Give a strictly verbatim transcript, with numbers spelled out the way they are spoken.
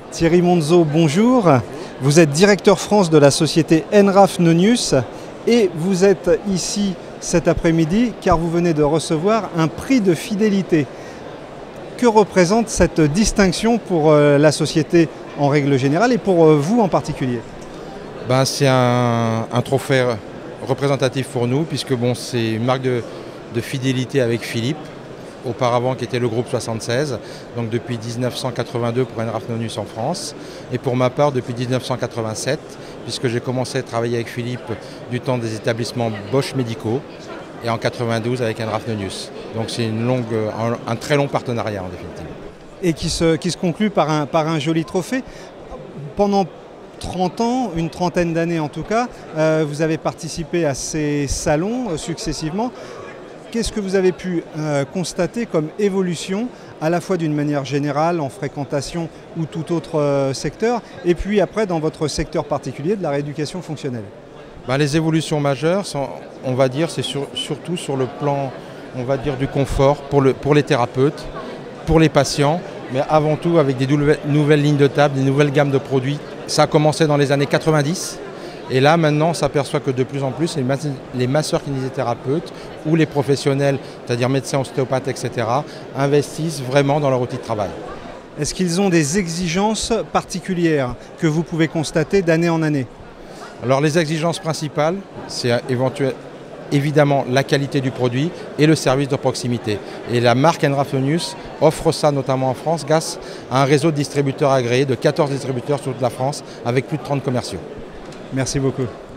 Thierry Monzo, bonjour. Vous êtes directeur France de la société Enraf Nonius et vous êtes ici cet après-midi car vous venez de recevoir un prix de fidélité. Que représente cette distinction pour la société en règle générale et pour vous en particulier? Ben, c'est un, un trophée représentatif pour nous puisque bon, c'est une marque de, de fidélité avec Philippe, auparavant qui était le groupe soixante-seize, donc depuis mille neuf cent quatre-vingt-deux pour Enraf Nonius en France, et pour ma part depuis mille neuf cent quatre-vingt-sept, puisque j'ai commencé à travailler avec Philippe du temps des établissements Bosch médicaux, et en quatre-vingt-douze avec Enraf Nonius. Donc c'est une longue, un, un très long partenariat en définitive. Et qui se, qui se conclut par un, par un joli trophée. Pendant trente ans, une trentaine d'années en tout cas, euh, vous avez participé à ces salons euh, successivement. Qu'est-ce que vous avez pu euh, constater comme évolution, à la fois d'une manière générale, en fréquentation ou tout autre euh, secteur, et puis après dans votre secteur particulier de la rééducation fonctionnelle? Ben, les évolutions majeures, sont, on va dire, c'est sur, surtout sur le plan, on va dire, du confort pour, le, pour les thérapeutes, pour les patients, mais avant tout avec des nouvelles, nouvelles lignes de table, des nouvelles gammes de produits. Ça a commencé dans les années quatre-vingt-dix. Et là, maintenant, on s'aperçoit que de plus en plus, les, ma les masseurs kinésithérapeutes ou les professionnels, c'est-à-dire médecins, ostéopathes, et cetera, investissent vraiment dans leur outil de travail. Est-ce qu'ils ont des exigences particulières que vous pouvez constater d'année en année? Alors, les exigences principales, c'est évidemment la qualité du produit et le service de proximité. Et la marque Enraf Nonius offre ça notamment en France grâce à un réseau de distributeurs agréés de quatorze distributeurs sur toute la France avec plus de trente commerciaux. Merci beaucoup.